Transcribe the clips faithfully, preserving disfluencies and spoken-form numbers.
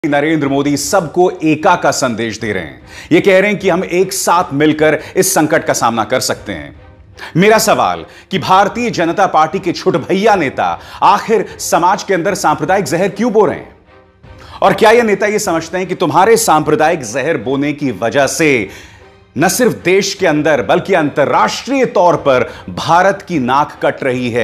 नरेंद्र मोदी सबको एका का संदेश दे रहे हैं। ये कह रहे हैं कि हम एक साथ मिलकर इस संकट का सामना कर सकते हैं। मेरा सवाल कि भारतीय जनता पार्टी के छोटे भैया नेता आखिर समाज के अंदर सांप्रदायिक जहर क्यों बो रहे हैं? और क्या ये नेता ये समझते हैं कि तुम्हारे सांप्रदायिक जहर बोने की वजह से न सिर्फ देश के अंदर बल्कि अंतर्राष्ट्रीय तौर पर भारत की नाक कट रही है?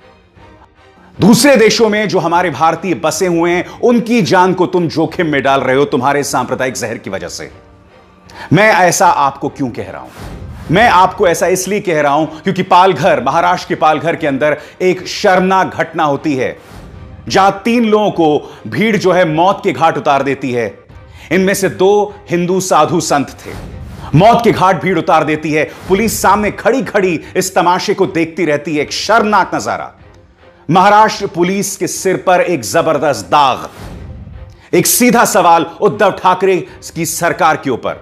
दूसरे देशों में जो हमारे भारतीय बसे हुए हैं उनकी जान को तुम जोखिम में डाल रहे हो तुम्हारे सांप्रदायिक जहर की वजह से। मैं ऐसा आपको क्यों कह रहा हूं? मैं आपको ऐसा इसलिए कह रहा हूं क्योंकि पालघर, महाराष्ट्र के पालघर के अंदर एक शर्मनाक घटना होती है जहां तीन लोगों को भीड़ जो है मौत के घाट उतार देती है। इनमें से दो हिंदू साधु संत थे। मौत के घाट भीड़ उतार देती है। पुलिस सामने खड़ी खड़ी इस तमाशे को देखती रहती है। एक शर्मनाक नजारा। महाराष्ट्र पुलिस के सिर पर एक जबरदस्त दाग। एक सीधा सवाल उद्धव ठाकरे की सरकार के ऊपर।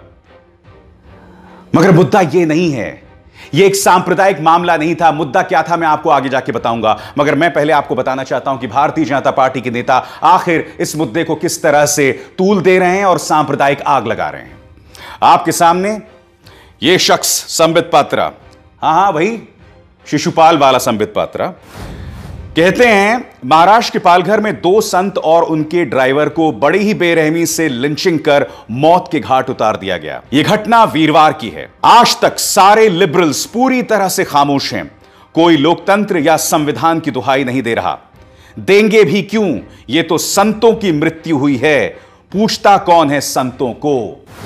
मगर मुद्दा यह नहीं है, यह एक सांप्रदायिक मामला नहीं था। मुद्दा क्या था मैं आपको आगे जाके बताऊंगा, मगर मैं पहले आपको बताना चाहता हूं कि भारतीय जनता पार्टी के नेता आखिर इस मुद्दे को किस तरह से तूल दे रहे हैं और सांप्रदायिक आग लगा रहे हैं। आपके सामने यह शख्स संबित पात्रा, हां हां भाई शिशुपाल वाला संबित पात्रा, कहते हैं महाराष्ट्र के पालघर में दो संत और उनके ड्राइवर को बड़ी ही बेरहमी से लिंचिंग कर मौत के घाट उतार दिया गया। यह घटना वीरवार की है। आज तक सारे लिबरल्स पूरी तरह से खामोश हैं। कोई लोकतंत्र या संविधान की दुहाई नहीं दे रहा। देंगे भी क्यों? यह तो संतों की मृत्यु हुई है। पूछता कौन है संतों को?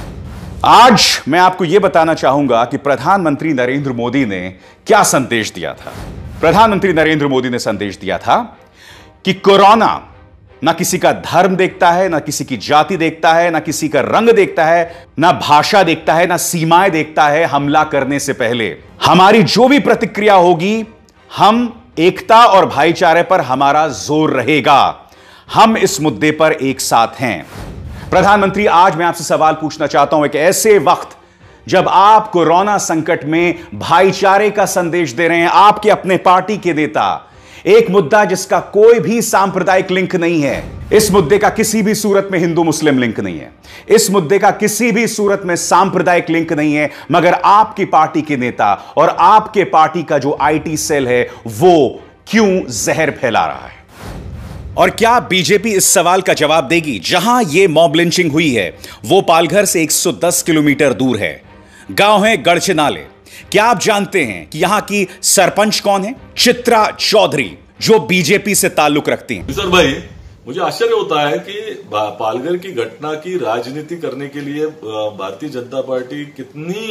आज मैं आपको यह बताना चाहूंगा कि प्रधानमंत्री नरेंद्र मोदी ने क्या संदेश दिया था। प्रधानमंत्री नरेंद्र मोदी ने संदेश दिया था कि कोरोना ना किसी का धर्म देखता है, ना किसी की जाति देखता है, ना किसी का रंग देखता है, ना भाषा देखता है, ना सीमाएं देखता है। हमला करने से पहले हमारी जो भी प्रतिक्रिया होगी, हम एकता और भाईचारे पर हमारा जोर रहेगा। हम इस मुद्दे पर एक साथ हैं। प्रधानमंत्री, आज मैं आपसे सवाल पूछना चाहता हूं, एक ऐसे वक्त जब आप कोरोना संकट में भाईचारे का संदेश दे रहे हैं, आपके अपने पार्टी के नेता, एक मुद्दा जिसका कोई भी सांप्रदायिक लिंक नहीं है, इस मुद्दे का किसी भी सूरत में हिंदू मुस्लिम लिंक नहीं है, इस मुद्दे का किसी भी सूरत में सांप्रदायिक लिंक नहीं है, मगर आपकी पार्टी के नेता और आपके पार्टी का जो आईटी सेल है वो क्यों जहर फैला रहा है? और क्या बीजेपी इस सवाल का जवाब देगी? जहां यह मॉब लिंचिंग हुई है वो पालघर से एक सौ दस किलोमीटर दूर है। गांव है गढ़चिनाले। क्या आप जानते हैं कि यहां की सरपंच कौन है? चित्रा चौधरी, जो बीजेपी से ताल्लुक रखती हैं। सर भाई, मुझे आश्चर्य होता है कि पालघर की घटना की राजनीति करने के लिए भारतीय जनता पार्टी कितनी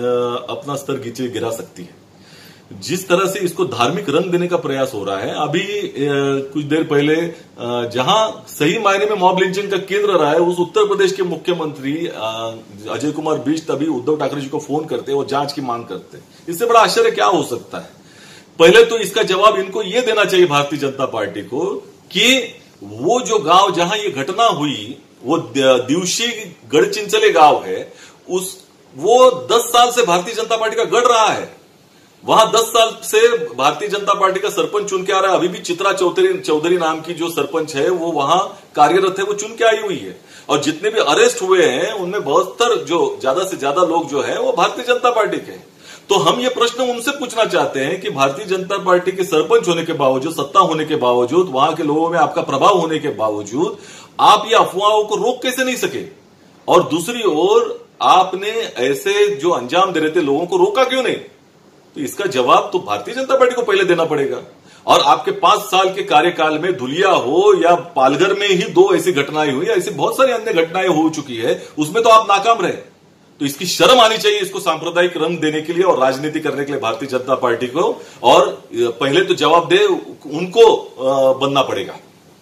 अपना स्तर नीचे गिरा सकती है। जिस तरह से इसको धार्मिक रंग देने का प्रयास हो रहा है। अभी कुछ देर पहले जहां सही मायने में मॉब लिंचिंग का केंद्र रहा है, उस उत्तर प्रदेश के मुख्यमंत्री अजय कुमार बिष्ट तभी उद्धव ठाकरे जी को फोन करते और जांच की मांग करते। इससे बड़ा आश्चर्य क्या हो सकता है? पहले तो इसका जवाब इनको यह देना चाहिए भारतीय जनता पार्टी को कि वो जो गांव जहां ये घटना हुई वो दिवशी गढ़चिंचले गांव है, उस वो दस साल से भारतीय जनता पार्टी का गढ़ रहा है। वहां दस साल से भारतीय जनता पार्टी का सरपंच चुन के आ रहा है। अभी भी चित्रा चौधरी चौधरी नाम की जो सरपंच है वो वहां कार्यरत है, वो चुन के आई हुई है। और जितने भी अरेस्ट हुए हैं उनमें बहत्तर जो ज्यादा से ज्यादा लोग जो हैं वो भारतीय जनता पार्टी के हैं। तो हम ये प्रश्न उनसे पूछना चाहते हैं कि भारतीय जनता पार्टी के सरपंच होने के बावजूद, सत्ता होने के बावजूद, वहां के लोगों में आपका प्रभाव होने के बावजूद आप ये अफवाहों को रोक कैसे नहीं सके? और दूसरी ओर आपने ऐसे जो अंजाम दे रहे थे लोगों को रोका क्यों नहीं? तो इसका जवाब तो भारतीय जनता पार्टी को पहले देना पड़ेगा। और आपके पांच साल के कार्यकाल में धुलिया हो या पालघर में ही दो ऐसी घटनाएं हुई, ऐसी बहुत सारी अन्य घटनाएं हो चुकी है, उसमें तो आप नाकाम रहे। तो इसकी शर्म आनी चाहिए इसको सांप्रदायिक रंग देने के लिए और राजनीति करने के लिए भारतीय जनता पार्टी को। और पहले तो जवाब दे उनको बनना पड़ेगा।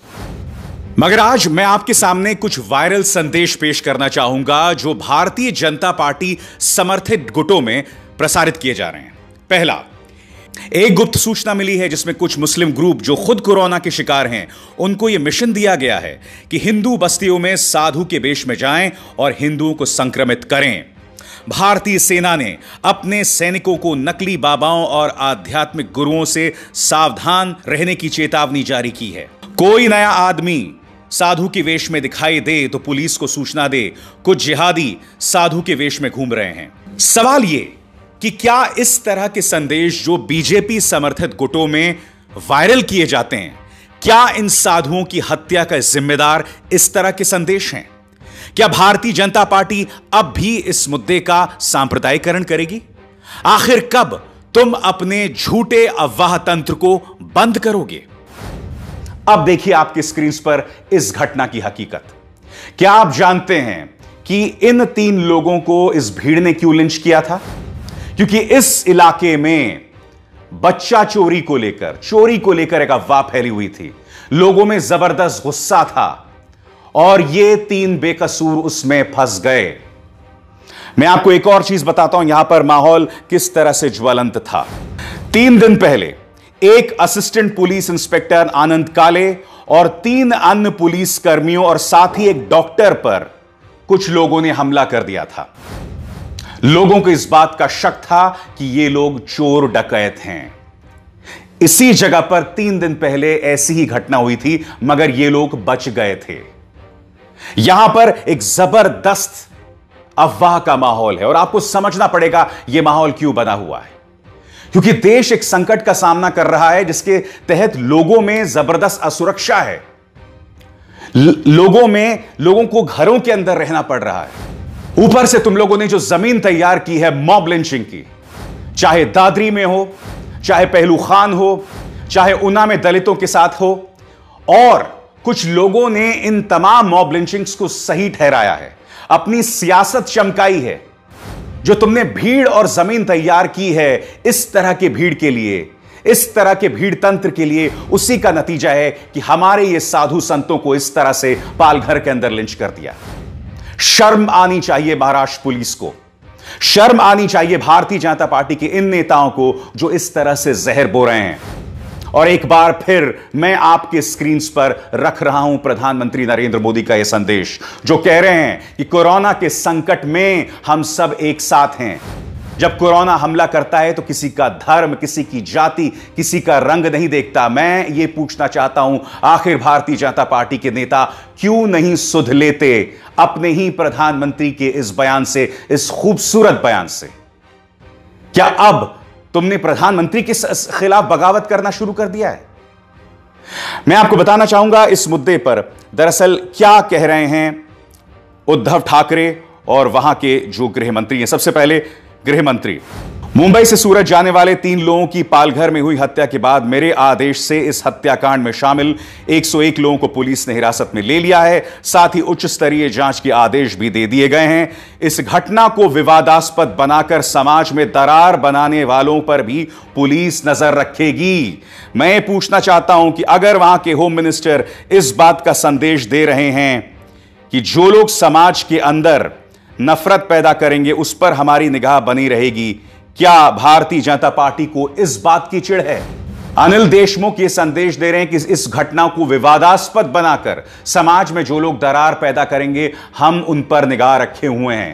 मगर आज मैं आपके सामने कुछ वायरल संदेश पेश करना चाहूंगा जो भारतीय जनता पार्टी समर्थित गुटों में प्रसारित किए जा रहे हैं। पहला, एक गुप्त सूचना मिली है जिसमें कुछ मुस्लिम ग्रुप जो खुद कोरोना के शिकार हैं उनको यह मिशन दिया गया है कि हिंदू बस्तियों में साधु के वेश में जाएं और हिंदुओं को संक्रमित करें। भारतीय सेना ने अपने सैनिकों को नकली बाबाओं और आध्यात्मिक गुरुओं से सावधान रहने की चेतावनी जारी की है। कोई नया आदमी साधु के वेश में दिखाई दे तो पुलिस को सूचना दे कुछ जिहादी साधु के वेश में घूम रहे हैं। सवाल यह कि क्या इस तरह के संदेश जो बीजेपी समर्थित गुटों में वायरल किए जाते हैं, क्या इन साधुओं की हत्या का जिम्मेदार इस तरह के संदेश हैं? क्या भारतीय जनता पार्टी अब भी इस मुद्दे का सांप्रदायिकरण करेगी? आखिर कब तुम अपने झूठे अफवाह तंत्र को बंद करोगे? अब देखिए आपकी स्क्रीन पर इस घटना की हकीकत। क्या आप जानते हैं कि इन तीन लोगों को इस भीड़ ने क्यों लिंच किया था? क्योंकि इस इलाके में बच्चा चोरी को लेकर चोरी को लेकर एक अफवाह फैली हुई थी। लोगों में जबरदस्त गुस्सा था और ये तीन बेकसूर उसमें फंस गए। मैं आपको एक और चीज बताता हूं, यहां पर माहौल किस तरह से ज्वलंत था। तीन दिन पहले एक असिस्टेंट पुलिस इंस्पेक्टर आनंद काले और तीन अन्य पुलिस कर्मियों और साथ ही एक डॉक्टर पर कुछ लोगों ने हमला कर दिया था। लोगों को इस बात का शक था कि ये लोग चोर डकैत हैं। इसी जगह पर तीन दिन पहले ऐसी ही घटना हुई थी, मगर ये लोग बच गए थे। यहां पर एक जबरदस्त अफवाह का माहौल है और आपको समझना पड़ेगा यह माहौल क्यों बना हुआ है। क्योंकि देश एक संकट का सामना कर रहा है जिसके तहत लोगों में जबरदस्त असुरक्षा है। लोगों में लोगों को घरों के अंदर रहना पड़ रहा है। ऊपर से तुम लोगों ने जो जमीन तैयार की है मॉब लिंचिंग की, चाहे दादरी में हो, चाहे पहलू खान हो, चाहे ऊना में दलितों के साथ हो, और कुछ लोगों ने इन तमाम मॉब लिंचिंग्स को सही ठहराया है, अपनी सियासत चमकाई है। जो तुमने भीड़ और जमीन तैयार की है इस तरह के भीड़ के लिए, इस तरह के भीड़ तंत्र के लिए, उसी का नतीजा है कि हमारे ये साधु संतों को इस तरह से पालघर के अंदर लिंच कर दिया। शर्म आनी चाहिए महाराष्ट्र पुलिस को, शर्म आनी चाहिए भारतीय जनता पार्टी के इन नेताओं को जो इस तरह से जहर बो रहे हैं। और एक बार फिर मैं आपके स्क्रीन पर रख रहा हूं प्रधानमंत्री नरेंद्र मोदी का यह संदेश, जो कह रहे हैं कि कोरोना के संकट में हम सब एक साथ हैं। जब कोरोना हमला करता है तो किसी का धर्म, किसी की जाति, किसी का रंग नहीं देखता। मैं ये पूछना चाहता हूं, आखिर भारतीय जनता पार्टी के नेता क्यों नहीं सुध लेते अपने ही प्रधानमंत्री के इस बयान से, इस खूबसूरत बयान से? क्या अब तुमने प्रधानमंत्री के खिलाफ बगावत करना शुरू कर दिया है? मैं आपको बताना चाहूंगा इस मुद्दे पर दरअसल क्या कह रहे हैं उद्धव ठाकरे और वहां के जो गृह मंत्री हैं। सबसे पहले गृह मंत्री, मुंबई से सूरत जाने वाले तीन लोगों की पालघर में हुई हत्या के बाद मेरे आदेश से इस हत्याकांड में शामिल एक सौ एक लोगों को पुलिस ने हिरासत में ले लिया है। साथ ही उच्च स्तरीय जांच के आदेश भी दे दिए गए हैं। इस घटना को विवादास्पद बनाकर समाज में दरार बनाने वालों पर भी पुलिस नजर रखेगी। मैं पूछना चाहता हूं कि अगर वहां के होम मिनिस्टर इस बात का संदेश दे रहे हैं कि जो लोग समाज के अंदर नफरत पैदा करेंगे उस पर हमारी निगाह बनी रहेगी, क्या भारतीय जनता पार्टी को इस बात की चिढ़ है? अनिल देशमुख ये संदेश दे रहे हैं कि इस घटना को विवादास्पद बनाकर समाज में जो लोग दरार पैदा करेंगे हम उन पर निगाह रखे हुए हैं।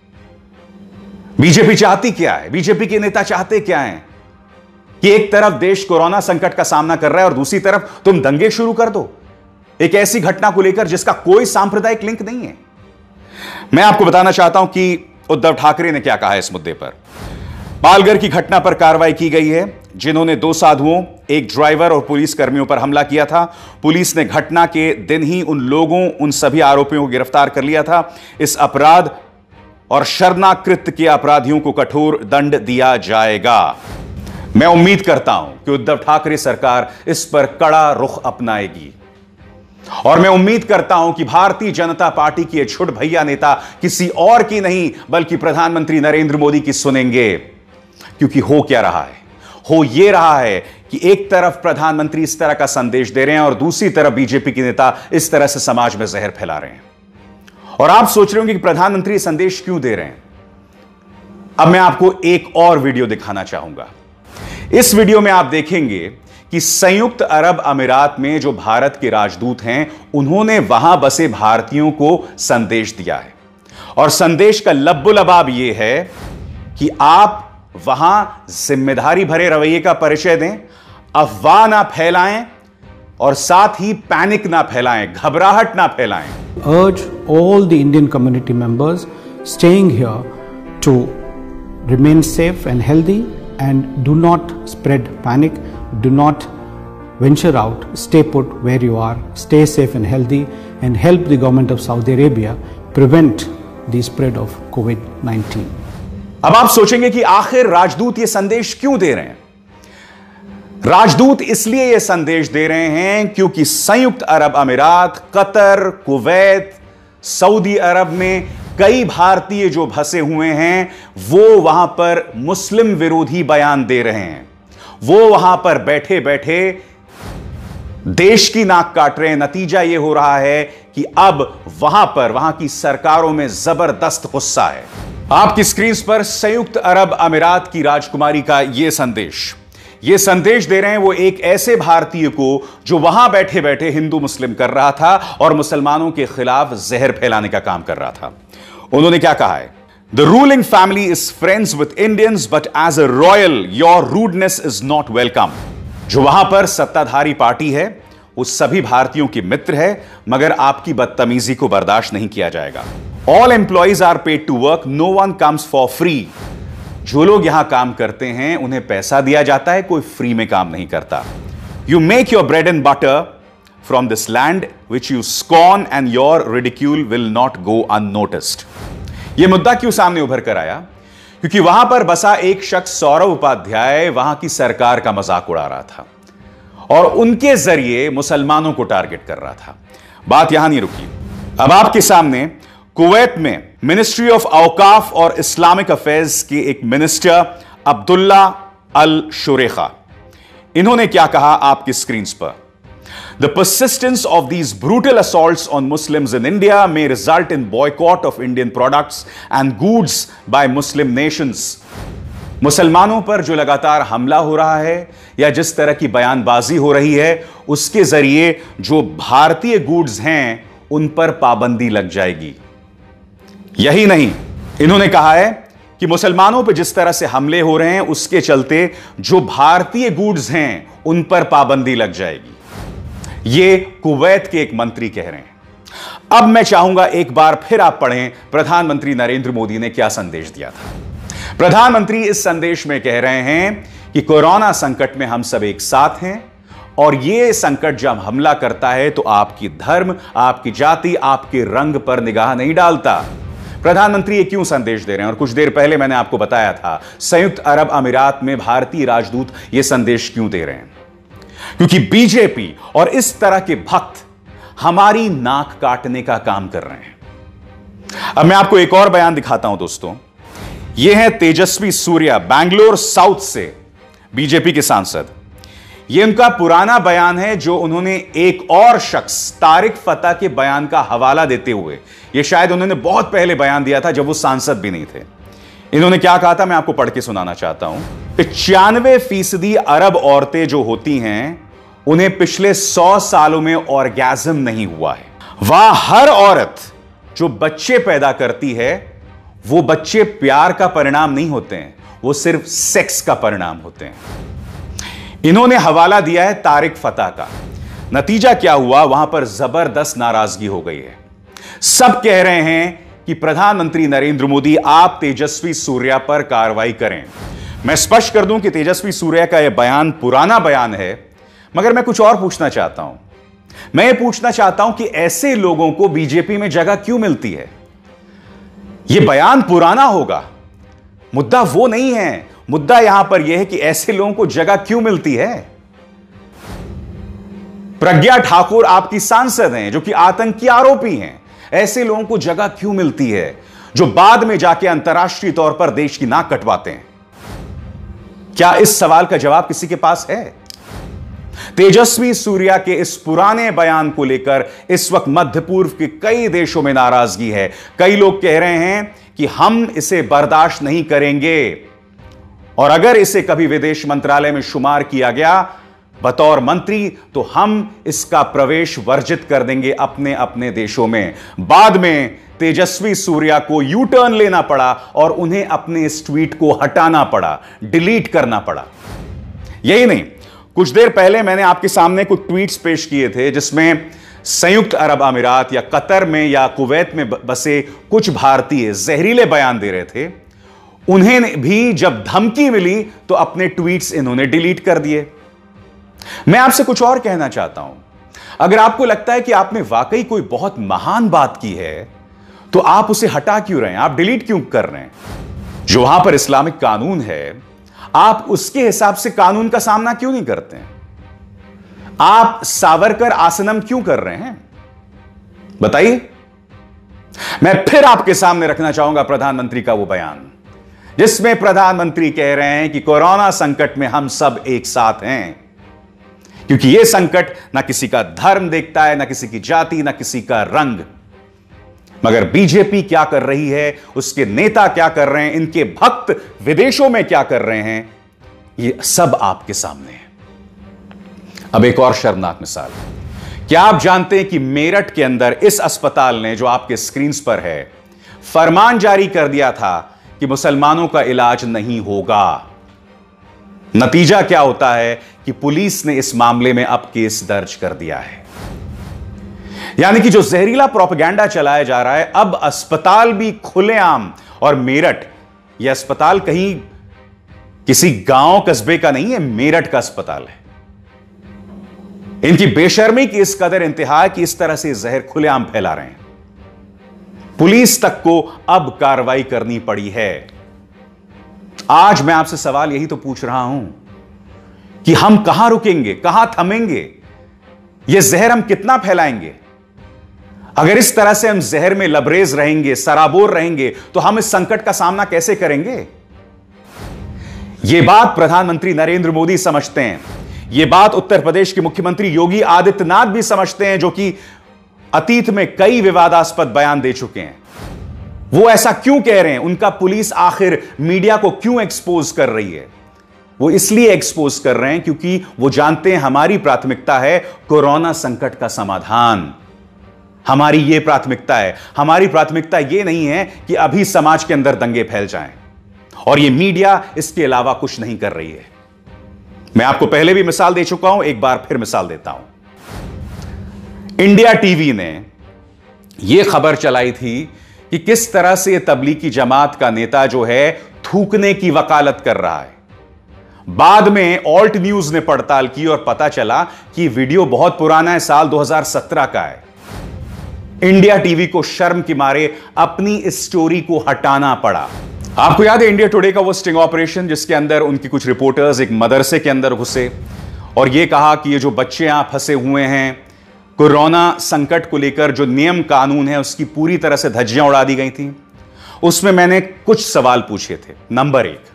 बीजेपी चाहती क्या है? बीजेपी के नेता चाहते क्या हैं? कि एक तरफ देश कोरोना संकट का सामना कर रहा है और दूसरी तरफ तुम दंगे शुरू कर दो एक ऐसी घटना को लेकर जिसका कोई सांप्रदायिक लिंक नहीं है। मैं आपको बताना चाहता हूं कि उद्धव ठाकरे ने क्या कहा है इस मुद्दे पर। पालघर की घटना पर कार्रवाई की गई है, जिन्होंने दो साधुओं, एक ड्राइवर और पुलिस कर्मियों पर हमला किया था। पुलिस ने घटना के दिन ही उन लोगों, उन सभी आरोपियों को गिरफ्तार कर लिया था। इस अपराध और शर्मनाक कृत्य के अपराधियों को कठोर दंड दिया जाएगा। मैं उम्मीद करता हूं कि उद्धव ठाकरे सरकार इस पर कड़ा रुख अपनाएगी और मैं उम्मीद करता हूं कि भारतीय जनता पार्टी के छुट भैया नेता किसी और की नहीं बल्कि प्रधानमंत्री नरेंद्र मोदी की सुनेंगे। क्योंकि हो क्या रहा है? हो यह रहा है कि एक तरफ प्रधानमंत्री इस तरह का संदेश दे रहे हैं और दूसरी तरफ बीजेपी के नेता इस तरह से समाज में जहर फैला रहे हैं। और आप सोच रहे होंगे कि प्रधानमंत्री संदेश क्यों दे रहे हैं। अब मैं आपको एक और वीडियो दिखाना चाहूंगा। इस वीडियो में आप देखेंगे कि संयुक्त अरब अमीरात में जो भारत के राजदूत हैं, उन्होंने वहां बसे भारतीयों को संदेश दिया है और संदेश का लब्बो-लबाब यह है कि आप वहां जिम्मेदारी भरे रवैये का परिचय दें, अफवाह ना फैलाएं, और साथ ही पैनिक ना फैलाएं, घबराहट ना फैलाएं। Urge all the Indian community members staying here to remain safe and healthy and do not spread panic, do not venture out, stay put where you are, stay safe and healthy and help the government of Saudi Arabia prevent the spread of COVID nineteen. अब आप सोचेंगे कि आखिर राजदूत ये संदेश क्यों दे रहे हैं? राजदूत इसलिए यह संदेश दे रहे हैं क्योंकि संयुक्त अरब अमीरात, कतर, कुवैत, सऊदी अरब में कई भारतीय जो फंसे हुए हैं वो वहां पर मुस्लिम विरोधी बयान दे रहे हैं। वो वहां पर बैठे बैठे देश की नाक काट रहे हैं। नतीजा यह हो रहा है कि अब वहां पर वहां की सरकारों में जबरदस्त गुस्सा है। आपकी स्क्रीन पर संयुक्त अरब अमीरात की राजकुमारी का यह संदेश ये संदेश दे रहे हैं वो एक ऐसे भारतीय को जो वहां बैठे बैठे हिंदू मुस्लिम कर रहा था और मुसलमानों के खिलाफ जहर फैलाने का काम कर रहा था। उन्होंने क्या कहा है? The ruling family is friends with Indians but as a royal your rudeness is not welcome. जो वहां पर सत्ताधारी पार्टी है वो सभी भारतीयों की मित्र है, मगर आपकी बदतमीजी को बर्दाश्त नहीं किया जाएगा। All employees are paid to work, no one comes for free. जो लोग यहां काम करते हैं उन्हें पैसा दिया जाता है, कोई फ्री में काम नहीं करता। You make your bread and butter from this land which you scorn and your ridicule will not go unnoticed. यह मुद्दा क्यों सामने उभर कर आया? क्योंकि वहां पर बसा एक शख्स सौरभ उपाध्याय वहां की सरकार का मजाक उड़ा रहा था और उनके जरिए मुसलमानों को टारगेट कर रहा था। बात यहां नहीं रुकी। अब आपके सामने कुवैत में मिनिस्ट्री ऑफ औकाफ और इस्लामिक अफेयर्स के एक मिनिस्टर अब्दुल्ला अल शुरेखा, इन्होंने क्या कहा आपकी स्क्रीन पर? The persistence of these brutal assaults on Muslims in India may result in boycott of Indian products and goods by Muslim nations. मुसलमानों पर जो लगातार हमला हो रहा है या जिस तरह की बयानबाजी हो रही है उसके जरिए जो भारतीय गुड्स हैं उन पर पाबंदी लग जाएगी। यही नहीं, इन्होंने कहा है कि मुसलमानों पर जिस तरह से हमले हो रहे हैं उसके चलते जो भारतीय गुड्स हैं उन पर पाबंदी लग जाएगी। ये कुवैत के एक मंत्री कह रहे हैं। अब मैं चाहूंगा एक बार फिर आप पढ़ें प्रधानमंत्री नरेंद्र मोदी ने क्या संदेश दिया था। प्रधानमंत्री इस संदेश में कह रहे हैं कि कोरोना संकट में हम सब एक साथ हैं और यह संकट जब हमला करता है तो आपकी धर्म, आपकी जाति, आपके रंग पर निगाह नहीं डालता। प्रधानमंत्री ये क्यों संदेश दे रहे हैं? और कुछ देर पहले मैंने आपको बताया था संयुक्त अरब अमीरात में भारतीय राजदूत ये संदेश क्यों दे रहे हैं? क्योंकि बीजेपी और इस तरह के भक्त हमारी नाक काटने का काम कर रहे हैं। अब मैं आपको एक और बयान दिखाता हूं दोस्तों। ये है तेजस्वी सूर्या, बैंगलोर साउथ से बीजेपी के सांसद। ये उनका पुराना बयान है जो उन्होंने एक और शख्स तारिक फतेह के बयान का हवाला देते हुए, ये शायद उन्होंने बहुत पहले बयान दिया था जब वो सांसद भी नहीं थे। इन्होंने क्या कहा था मैं आपको पढ़ के सुनाना चाहता हूं। पचानवे फीसदी अरब औरतें जो होती हैं उन्हें पिछले सौ सालों में ऑर्गेज्म नहीं हुआ है। वह हर औरत जो बच्चे पैदा करती है वो बच्चे प्यार का परिणाम नहीं होते हैं, वो सिर्फ सेक्स का परिणाम होते हैं। इन्होंने हवाला दिया है तारिक फतेह का। नतीजा क्या हुआ? वहां पर जबरदस्त नाराजगी हो गई है। सब कह रहे हैं कि प्रधानमंत्री नरेंद्र मोदी आप तेजस्वी सूर्या पर कार्रवाई करें। मैं स्पष्ट कर दूं कि तेजस्वी सूर्या का यह बयान पुराना बयान है, मगर मैं कुछ और पूछना चाहता हूं। मैं ये पूछना चाहता हूं कि ऐसे लोगों को बीजेपी में जगह क्यों मिलती है? यह बयान पुराना होगा, मुद्दा वो नहीं है। मुद्दा यहां पर यह है कि ऐसे लोगों को जगह क्यों मिलती है। प्रज्ञा ठाकुर आपकी सांसद हैं जो कि आतंकी आरोपी हैं। ऐसे लोगों को जगह क्यों मिलती है जो बाद में जाके अंतर्राष्ट्रीय तौर पर देश की नाक कटवाते हैं? क्या इस सवाल का जवाब किसी के पास है? तेजस्वी सूर्या के इस पुराने बयान को लेकर इस वक्त मध्य पूर्व के कई देशों में नाराजगी है। कई लोग कह रहे हैं कि हम इसे बर्दाश्त नहीं करेंगे और अगर इसे कभी विदेश मंत्रालय में शुमार किया गया बतौर मंत्री तो हम इसका प्रवेश वर्जित कर देंगे अपने अपने देशों में। बाद में तेजस्वी सूर्या को यू टर्न लेना पड़ा और उन्हें अपने इस ट्वीट को हटाना पड़ा, डिलीट करना पड़ा। यही नहीं, कुछ देर पहले मैंने आपके सामने कुछ ट्वीट्स पेश किए थे जिसमें संयुक्त अरब अमीरात या कतर में या कुवैत में बसे कुछ भारतीय जहरीले बयान दे रहे थे। उन्हें भी जब धमकी मिली तो अपने ट्वीट्स इन्होंने डिलीट कर दिए। मैं आपसे कुछ और कहना चाहता हूं, अगर आपको लगता है कि आपने वाकई कोई बहुत महान बात की है तो आप उसे हटा क्यों रहे हैं, आप डिलीट क्यों कर रहे हैं? जो वहां पर इस्लामिक कानून है, आप उसके हिसाब से कानून का सामना क्यों नहीं करते हैं? आप सावरकर आसनम क्यों कर रहे हैं, बताइए। मैं फिर आपके सामने रखना चाहूंगा प्रधानमंत्री का वो बयान जिसमें प्रधानमंत्री कह रहे हैं कि कोरोना संकट में हम सब एक साथ हैं, क्योंकि यह संकट ना किसी का धर्म देखता है, ना किसी की जाति, ना किसी का रंग। मगर बीजेपी क्या कर रही है, उसके नेता क्या कर रहे हैं, इनके भक्त विदेशों में क्या कर रहे हैं, यह सब आपके सामने है। अब एक और शर्मनाक मिसाल, क्या आप जानते हैं कि मेरठ के अंदर इस अस्पताल ने, जो आपके स्क्रीन पर है, फरमान जारी कर दिया था कि मुसलमानों का इलाज नहीं होगा। नतीजा क्या होता है कि पुलिस ने इस मामले में अब केस दर्ज कर दिया है। यानी कि जो जहरीला प्रोपेगेंडा चलाया जा रहा है, अब अस्पताल भी खुलेआम, और मेरठ यह अस्पताल कहीं किसी गांव कस्बे का नहीं है, मेरठ का अस्पताल है। इनकी बेशर्मी की इस कदर इंतहा है कि इस तरह से जहर खुलेआम फैला रहे हैं। पुलिस तक को अब कार्रवाई करनी पड़ी है। आज मैं आपसे सवाल यही तो पूछ रहा हूं कि हम कहां रुकेंगे, कहां थमेंगे, यह जहर हम कितना फैलाएंगे? अगर इस तरह से हम जहर में लबरेज रहेंगे, सराबोर रहेंगे, तो हम इस संकट का सामना कैसे करेंगे? यह बात प्रधानमंत्री नरेंद्र मोदी समझते हैं, यह बात उत्तर प्रदेश के मुख्यमंत्री योगी आदित्यनाथ भी समझते हैं, जो कि अतीत में कई विवादास्पद बयान दे चुके हैं। वो ऐसा क्यों कह रहे हैं? उनका पुलिस आखिर मीडिया को क्यों एक्सपोज कर रही है? वो इसलिए एक्सपोज कर रहे हैं क्योंकि वो जानते हैं हमारी प्राथमिकता है कोरोना संकट का समाधान। हमारी ये प्राथमिकता है। हमारी प्राथमिकता ये नहीं है कि अभी समाज के अंदर दंगे फैल जाएं, और ये मीडिया इसके अलावा कुछ नहीं कर रही है। मैं आपको पहले भी मिसाल दे चुका हूं, एक बार फिर मिसाल देता हूं। इंडिया टीवी ने यह खबर चलाई थी कि किस तरह से तबलीगी जमात का नेता जो है थूकने की वकालत कर रहा है। बाद में ऑल्ट न्यूज ने पड़ताल की और पता चला कि वीडियो बहुत पुराना है, साल दो हज़ार सत्रह का है। इंडिया टीवी को शर्म के मारे अपनी इस स्टोरी को हटाना पड़ा। आपको याद है इंडिया टुडे का वो स्टिंग ऑपरेशन जिसके अंदर उनकी कुछ रिपोर्टर्स एक मदरसे के अंदर घुसे और यह कहा कि ये जो बच्चे यहां फंसे हुए हैं, कोरोना संकट को लेकर जो नियम कानून है उसकी पूरी तरह से धज्जियां उड़ा दी गई थी। उसमें मैंने कुछ सवाल पूछे थे। नंबर एक,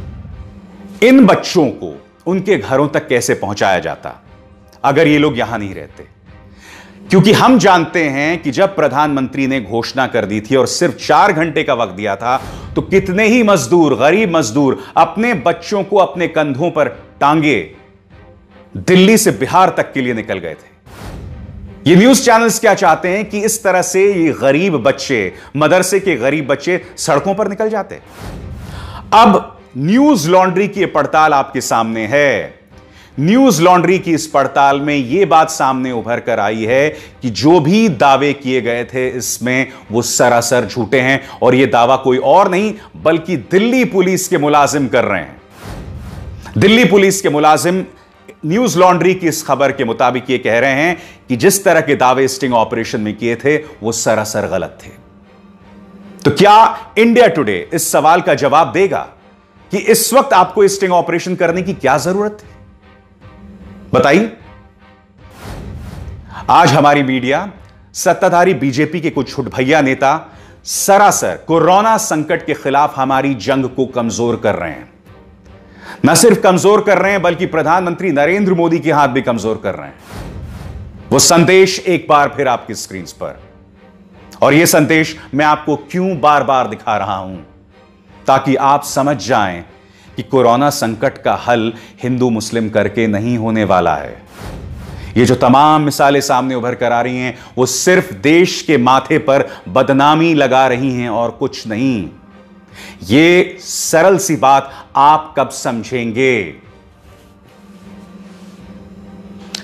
इन बच्चों को उनके घरों तक कैसे पहुंचाया जाता अगर ये लोग यहां नहीं रहते? क्योंकि हम जानते हैं कि जब प्रधानमंत्री ने घोषणा कर दी थी और सिर्फ चार घंटे का वक्त दिया था, तो कितने ही मजदूर, गरीब मजदूर अपने बच्चों को अपने कंधों पर टांगे दिल्ली से बिहार तक के लिए निकल गए थे। ये न्यूज चैनल्स क्या चाहते हैं कि इस तरह से ये गरीब बच्चे, मदरसे के गरीब बच्चे सड़कों पर निकल जाते। अब न्यूज लॉन्ड्री की पड़ताल आपके सामने है। न्यूज लॉन्ड्री की इस पड़ताल में यह बात सामने उभर कर आई है कि जो भी दावे किए गए थे इसमें वो सरासर झूठे हैं, और यह दावा कोई और नहीं बल्कि दिल्ली पुलिस के मुलाजिम कर रहे हैं। दिल्ली पुलिस के मुलाजिम न्यूज लॉन्ड्री की इस खबर के मुताबिक यह कह रहे हैं कि जिस तरह के दावे स्टिंग ऑपरेशन में किए थे वो सरासर गलत थे। तो क्या इंडिया टुडे इस सवाल का जवाब देगा कि इस वक्त आपको स्टिंग ऑपरेशन करने की क्या जरूरत थी? बताइए। आज हमारी मीडिया, सत्ताधारी बीजेपी के कुछ छुटभैया नेता सरासर कोरोना संकट के खिलाफ हमारी जंग को कमजोर कर रहे हैं। न सिर्फ कमजोर कर रहे हैं बल्कि प्रधानमंत्री नरेंद्र मोदी के हाथ भी कमजोर कर रहे हैं। वो संदेश एक बार फिर आपकी स्क्रीन पर, और यह संदेश मैं आपको क्यों बार बार दिखा रहा हूं, ताकि आप समझ जाएं कि कोरोना संकट का हल हिंदू मुस्लिम करके नहीं होने वाला है। ये जो तमाम मिसालें सामने उभर कर आ रही हैं वो सिर्फ देश के माथे पर बदनामी लगा रही हैं और कुछ नहीं। ये सरल सी बात आप कब समझेंगे?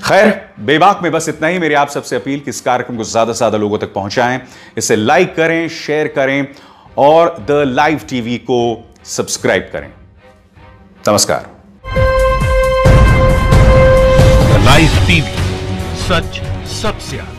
खैर, बेबाक में बस इतना ही। मेरी आप सबसे अपील कि इस कार्यक्रम को ज्यादा से ज्यादा लोगों तक पहुंचाएं, इसे लाइक करें, शेयर करें और द लाइव टीवी को सब्सक्राइब करें। नमस्कार। द लाइव टीवी, सच सबसे आगे।